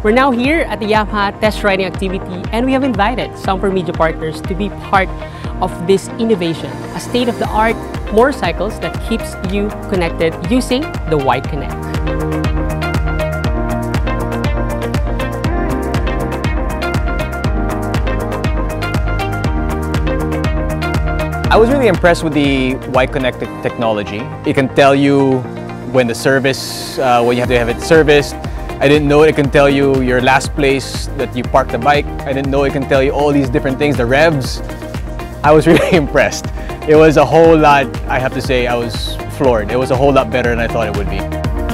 We're now here at the Yamaha test riding activity, and we have invited some for media partners to be part of this innovation, a state-of-the-art motorcycles that keeps you connected using the Y-Connect. I was really impressed with the Y-Connect technology. It can tell you when the service, when you have to have it serviced. I didn't know it can tell you your last place that you parked the bike. I didn't know it can tell you all these different things, the revs. I was really impressed. It was a whole lot, I have to say, I was floored. It was a whole lot better than I thought it would be.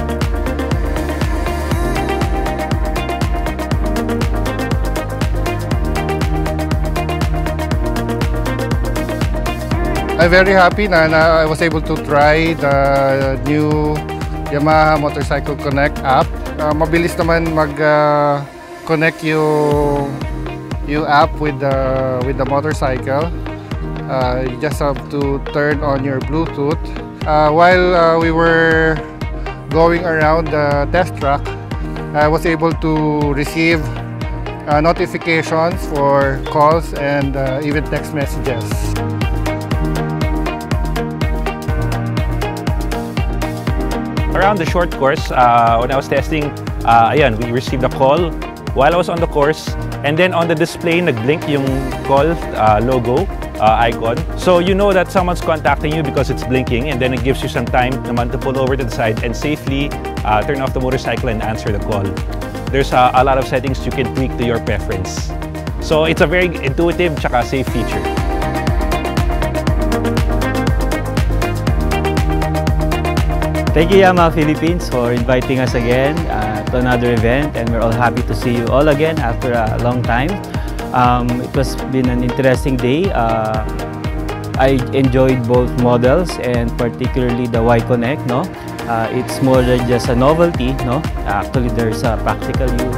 I'm very happy na I was able to try the new Yamaha Motorcycle Connect app. Mabilis naman mag-connect yung app with the motorcycle. You just have to turn on your Bluetooth. While we were going around the test track, I was able to receive notifications for calls and even text messages. Around the short course, when I was testing, ayan, we received a call while I was on the course, and then on the display, nag-blink yung call logo icon. So you know that someone's contacting you because it's blinking, and then it gives you some time naman to pull over to the side and safely turn off the motorcycle and answer the call. There's a lot of settings you can tweak to your preference. So it's a very intuitive tsaka safe feature. Thank you, Yamaha Philippines, for inviting us again to another event, and we're all happy to see you all again after a long time. It was been an interesting day. I enjoyed both models, and particularly the Y-Connect. No, it's more than just a novelty. No, actually there's a practical use.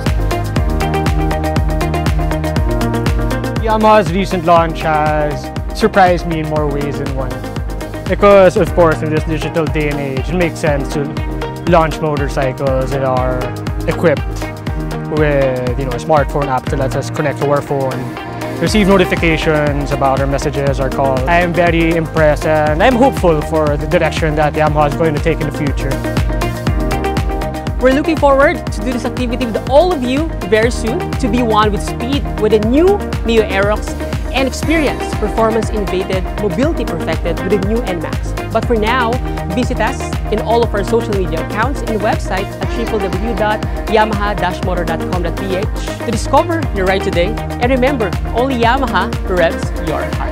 Yamaha's recent launch has surprised me in more ways than one. Because, of course, in this digital day and age, it makes sense to launch motorcycles that are equipped with, a smartphone app that lets us connect to our phone, receive notifications about our messages, our calls. I am very impressed, and I'm hopeful for the direction that Yamaha is going to take in the future. We're looking forward to do this activity with all of you very soon, to be one with speed with a new Neo Aerox and experience performance innovated, mobility perfected with a new NMAX. But for now, visit us in all of our social media accounts and website at www.yamaha-motor.com.ph to discover your ride today. And remember, only Yamaha revs your heart.